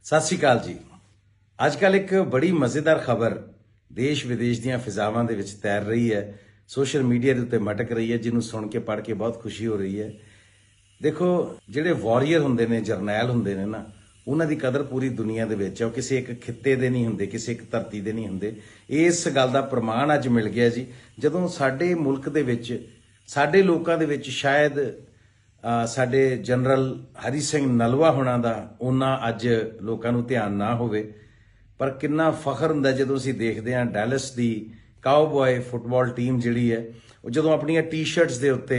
सत श्री अकाल जी। अजकल एक बड़ी मज़ेदार खबर देश विदेश ਦੀਆਂ ਫਿਜ਼ਾਵਾਂ ਦੇ ਵਿੱਚ ਤੈਰ ਰਹੀ ਹੈ, ਸੋਸ਼ਲ ਮੀਡੀਆ ਦੇ ਉੱਤੇ ਮਟਕ ਰਹੀ ਹੈ, ਜਿਹਨੂੰ ਸੁਣ ਕੇ ਪੜ੍ਹ ਕੇ ਬਹੁਤ ਖੁਸ਼ੀ ਹੋ ਰਹੀ ਹੈ। ਦੇਖੋ, ਜਿਹੜੇ ਵਾਰੀਅਰ ਹੁੰਦੇ ਨੇ, ਜਰਨੈਲ ਹੁੰਦੇ ਨੇ ਨਾ, ਉਹਨਾਂ ਦੀ ਕਦਰ ਪੂਰੀ ਦੁਨੀਆ ਦੇ ਵਿੱਚ ਹੈ। ਉਹ ਕਿਸੇ ਇੱਕ ਖਿੱਤੇ ਦੇ ਨਹੀਂ ਹੁੰਦੇ, ਕਿਸੇ ਇੱਕ ਧਰਤੀ ਦੇ ਨਹੀਂ ਹੁੰਦੇ। ਇਸ ਗੱਲ ਦਾ ਪ੍ਰਮਾਣ ਅੱਜ ਮਿਲ ਗਿਆ ਜੀ, ਜਦੋਂ ਸਾਡੇ ਮੁਲਕ ਦੇ ਵਿੱਚ, ਸਾਡੇ ਲੋਕਾਂ ਦੇ ਵਿੱਚ ਸ਼ਾਇਦ ਸਾਡੇ ਜਨਰਲ ਹਰੀ ਸਿੰਘ ਨਲਵਾ ਹੋਣਾ ਦਾ ਉਹਨਾਂ ਅੱਜ ਲੋਕਾਂ ਨੂੰ ਧਿਆਨ ਨਾ ਹੋਵੇ, ਪਰ ਕਿੰਨਾ ਫਖਰ ਹੁੰਦਾ ਜਦੋਂ ਅਸੀਂ ਦੇਖਦੇ ਹਾਂ ਡੈਲਸ ਦੀ ਕਾਊਬॉय ਫੁੱਟਬਾਲ ਟੀਮ ਜਿਹੜੀ ਹੈ, ਉਹ ਜਦੋਂ ਆਪਣੀਆਂ ਟੀ-ਸ਼ਰਟਸ ਦੇ ਉੱਤੇ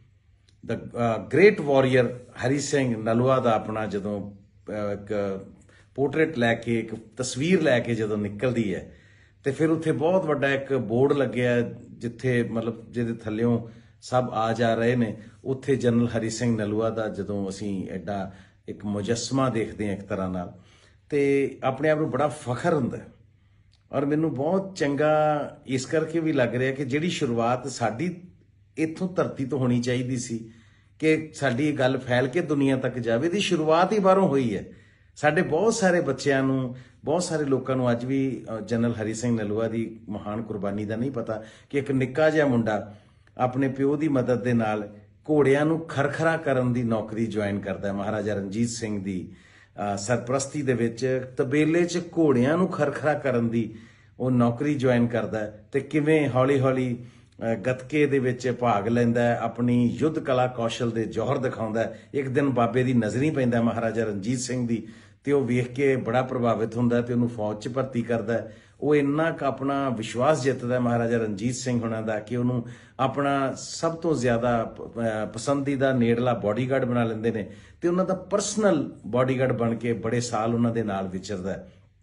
the great warrior Hari Singh Nalwa ਦਾ ਆਪਣਾ ਜਦੋਂ ਇੱਕ ਪੋਰਟਰੇਟ ਲੈ ਕੇ, ਇੱਕ ਤਸਵੀਰ ਲੈ ਕੇ ਜਦੋਂ ਨਿਕਲਦੀ ਹੈ, ਤੇ ਫਿਰ ਉੱਥੇ ਬਹੁਤ ਵੱਡਾ ਇੱਕ ਬੋਰਡ ਲੱਗਿਆ ਜਿੱਥੇ ਮਤਲਬ ਜਿਹਦੇ ਥੱਲਿਓਂ ਸਭ ਆ ਜਾ ਰਹੇ ਨੇ, ਉੱਥੇ ਜਨਰਲ ਹਰੀ ਸਿੰਘ ਨਲੂਆ ਦਾ ਜਦੋਂ ਅਸੀਂ ਐਡਾ ਇੱਕ ਮੁਜੱਸਮਾ ਦੇਖਦੇ ਹਾਂ ਇੱਕ ਤਰ੍ਹਾਂ ਨਾਲ, ਤੇ ਆਪਣੇ ਆਪ ਨੂੰ ਬੜਾ ਫਖਰ ਹੁੰਦਾ। ਔਰ ਮੈਨੂੰ ਬਹੁਤ ਚੰਗਾ ਇਸ ਕਰਕੇ ਵੀ ਲੱਗ ਰਿਹਾ ਕਿ ਜਿਹੜੀ ਸ਼ੁਰੂਆਤ ਸਾਡੀ ਇੱਥੋਂ ਧਰਤੀ ਤੋਂ ਹੋਣੀ ਚਾਹੀਦੀ ਸੀ ਕਿ ਸਾਡੀ ਇਹ ਗੱਲ ਫੈਲ ਕੇ ਦੁਨੀਆ ਤੱਕ ਜਾਵੇ, ਦੀ ਸ਼ੁਰੂਆਤ ਹੀ ਬਾਹਰੋਂ ਹੋਈ ਹੈ। ਸਾਡੇ ਬਹੁਤ ਸਾਰੇ ਬੱਚਿਆਂ ਨੂੰ, ਬਹੁਤ ਸਾਰੇ ਲੋਕਾਂ ਨੂੰ ਅੱਜ ਵੀ ਜਨਰਲ ਹਰੀ ਸਿੰਘ ਨਲੂਆ ਦੀ ਮਹਾਨ ਕੁਰਬਾਨੀ ਦਾ ਨਹੀਂ ਪਤਾ ਕਿ ਇੱਕ ਨਿੱਕਾ ਜਿਹਾ ਮੁੰਡਾ ਆਪਣੇ ਪਿਓ ਦੀ ਮਦਦ ਦੇ ਨਾਲ ਘੋੜਿਆਂ ਨੂੰ ਖਰਖਰਾ ਕਰਨ ਦੀ ਨੌਕਰੀ ਜੁਆਇਨ ਕਰਦਾ। ਮਹਾਰਾਜਾ ਰਣਜੀਤ ਸਿੰਘ ਦੀ ਸਰਪ੍ਰਸਤੀ ਦੇ ਵਿੱਚ ਤਬੇਲੇ 'ਚ ਘੋੜਿਆਂ ਨੂੰ ਖਰਖਰਾ ਕਰਨ ਦੀ ਉਹ ਨੌਕਰੀ ਜੁਆਇਨ ਕਰਦਾ, ਤੇ ਕਿਵੇਂ ਹੌਲੀ ਹੌਲੀ ਗੱਤਕੇ ਦੇ ਵਿੱਚ ਭਾਗ ਲੈਂਦਾ, ਆਪਣੀ ਯੁੱਧ ਕਲਾ ਕੌਸ਼ਲ ਦੇ ਜੌਹਰ ਦਿਖਾਉਂਦਾ। ਇੱਕ ਦਿਨ ਬਾਬੇ ਦੀ ਨਜ਼ਰ ਹੀ ਪੈਂਦਾ ਮਹਾਰਾਜਾ ਰਣਜੀਤ ਸਿੰਘ ਦੀ, ਤੇ ਉਹ ਵੇਖ ਕੇ ਬੜਾ ਪ੍ਰਭਾਵਿਤ ਹੁੰਦਾ ਤੇ ਉਹਨੂੰ ਫੌਜ 'ਚ ਭਰਤੀ ਕਰਦਾ। ਉਹ ਇੰਨਾ ਕੁ ਆਪਣਾ ਵਿਸ਼ਵਾਸ ਜਿੱਤਦਾ ਮਹਾਰਾਜਾ ਰਣਜੀਤ ਸਿੰਘ ਹੋਣਾ ਦਾ ਕਿ ਉਹਨੂੰ ਆਪਣਾ ਸਭ ਤੋਂ ਜ਼ਿਆਦਾ ਪਸੰਦੀਦਾ ਨੇੜਲਾ ਬਾਡੀਗਾਰਡ ਬਣਾ ਲੈਂਦੇ ਨੇ, ਤੇ ਉਹਨਾਂ ਦਾ ਪਰਸਨਲ ਬਾਡੀਗਾਰਡ ਬਣ ਕੇ ਬੜੇ ਸਾਲ ਉਹਨਾਂ ਦੇ ਨਾਲ ਵਿਚਰਦਾ।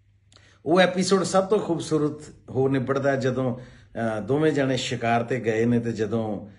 ਉਹ ਐਪੀਸੋਡ ਸਭ ਤੋਂ ਖੂਬਸੂਰਤ ਹੋ ਨਿਬੜਦਾ ਜਦੋਂ ਦੋਵੇਂ ਜਣੇ ਸ਼ਿਕਾਰ ਤੇ ਗਏ ਨੇ, ਤੇ ਜਦੋਂ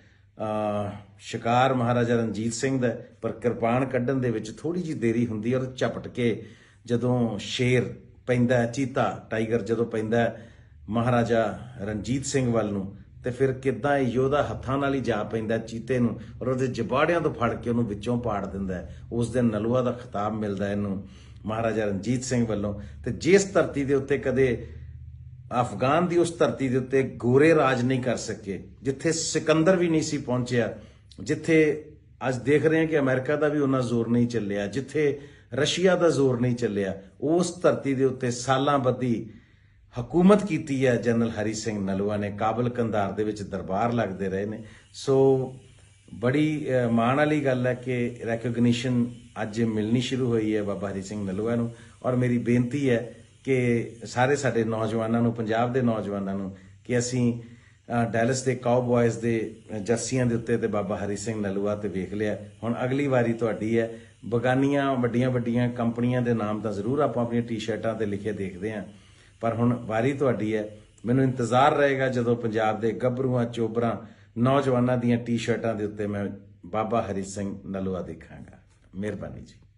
ਸ਼ਿਕਾਰ ਮਹਾਰਾਜਾ ਰਣਜੀਤ ਸਿੰਘ ਦਾ, ਪਰ ਕਿਰਪਾਨ ਕੱਢਣ ਦੇ ਵਿੱਚ ਥੋੜੀ ਜਿਹੀ ਦੇਰੀ ਹੁੰਦੀ, ਔਰ ਝਪਟ ਕੇ ਜਦੋਂ ਸ਼ੇਰ ਪੈਂਦਾ, ਚੀਤਾ ਟਾਈਗਰ ਜਦੋਂ ਪੈਂਦਾ ਮਹਾਰਾਜਾ ਰਣਜੀਤ ਸਿੰਘ ਵੱਲ ਨੂੰ, ਤੇ ਫਿਰ ਕਿੱਦਾਂ ਇਹ ਯੋਧਾ ਹੱਥਾਂ ਨਾਲ ਹੀ ਜਾ ਪੈਂਦਾ ਚੀਤੇ ਨੂੰ, ਔਰ ਉਹਦੇ ਜਬਾੜਿਆਂ ਤੋਂ ਫੜ ਕੇ ਉਹਨੂੰ ਵਿੱਚੋਂ ਪਾੜ ਦਿੰਦਾ। ਉਸ ਦਿਨ ਨਲੂਆ ਦਾ ਖਿਤਾਬ ਮਿਲਦਾ ਇਹਨੂੰ ਮਹਾਰਾਜਾ ਰਣਜੀਤ ਸਿੰਘ ਵੱਲੋਂ। ਤੇ ਜਿਸ ਧਰਤੀ ਦੇ ਉੱਤੇ ਕਦੇ ਅਫਗਾਨ ਦੀ, ਉਸ ਧਰਤੀ ਦੇ ਉੱਤੇ ਗੋਰੇ ਰਾਜ ਨਹੀਂ ਕਰ ਸਕੇ, ਜਿੱਥੇ ਸਿਕੰਦਰ ਵੀ ਨਹੀਂ ਸੀ ਪਹੁੰਚਿਆ, ਜਿੱਥੇ ਅੱਜ ਦੇਖ ਰਹੇ ਹਾਂ ਕਿ ਅਮਰੀਕਾ ਦਾ ਵੀ ਉਹਨਾਂ ਜ਼ੋਰ ਨਹੀਂ ਚੱਲਿਆ, ਜਿੱਥੇ ਰਸ਼ੀਆ ਦਾ ਜ਼ੋਰ ਨਹੀਂ ਚੱਲਿਆ, ਉਸ ਧਰਤੀ ਦੇ ਉੱਤੇ ਸਾਲਾਂ ਬੱਧੀ ਹਕੂਮਤ ਕੀਤੀ ਹੈ ਜਨਰਲ ਹਰੀ ਸਿੰਘ ਨਲੂਆ ਨੇ। ਕਾਬਲ ਕੰਧਾਰ ਦੇ ਵਿੱਚ ਦਰਬਾਰ ਲੱਗਦੇ ਰਹੇ ਨੇ। ਸੋ ਬੜੀ ਮਾਣ ਵਾਲੀ ਗੱਲ ਹੈ ਕਿ ਰੈਕੋਗਨੀਸ਼ਨ ਅੱਜ ਮਿਲਣੀ ਸ਼ੁਰੂ ਹੋਈ ਹੈ ਬਾਬਾ ਹਰੀ ਸਿੰਘ ਨਲੂਆ ਨੂੰ। ਔਰ ਮੇਰੀ ਬੇਨਤੀ ਹੈ ਕਿ ਸਾਰੇ ਸਾਡੇ ਨੌਜਵਾਨਾਂ ਨੂੰ, ਪੰਜਾਬ ਦੇ ਨੌਜਵਾਨਾਂ ਨੂੰ, ਕਿ ਅਸੀਂ ਡੈਲਸ ਦੇ ਕਾਊਬॉयਜ਼ ਦੇ ਜਰਸੀਆਂ ਦੇ ਉੱਤੇ ਤੇ ਬਾਬਾ ਹਰੀ ਸਿੰਘ ਨਲੂਆ ਤੇ ਵੇਖ ਲਿਆ। ਹੁਣ ਅਗਲੀ ਵਾਰੀ ਤੁਹਾਡੀ ਹੈ। ਬਗਾਨੀਆਂ ਵੱਡੀਆਂ ਵੱਡੀਆਂ ਕੰਪਨੀਆਂ ਦੇ ਨਾਮ ਤਾਂ ਜ਼ਰੂਰ ਆਪਾਂ ਆਪਣੀਆਂ ਟੀ-ਸ਼ਰਟਾਂ ਤੇ ਲਿਖੇ ਦੇਖਦੇ ਹਾਂ, ਪਰ ਹੁਣ ਵਾਰੀ ਤੁਹਾਡੀ ਹੈ। ਮੈਨੂੰ ਇੰਤਜ਼ਾਰ ਰਹੇਗਾ ਜਦੋਂ ਪੰਜਾਬ ਦੇ ਗੱਭਰੂਆਂ, ਚੋਬਰਾਂ, ਨੌਜਵਾਨਾਂ ਦੀਆਂ ਟੀ-ਸ਼ਰਟਾਂ ਦੇ ਉੱਤੇ ਮੈਂ ਬਾਬਾ ਹਰੀ ਸਿੰਘ ਨਲੂਆ ਦੇਖਾਂਗਾ। ਮਿਹਰਬਾਨੀ ਜੀ।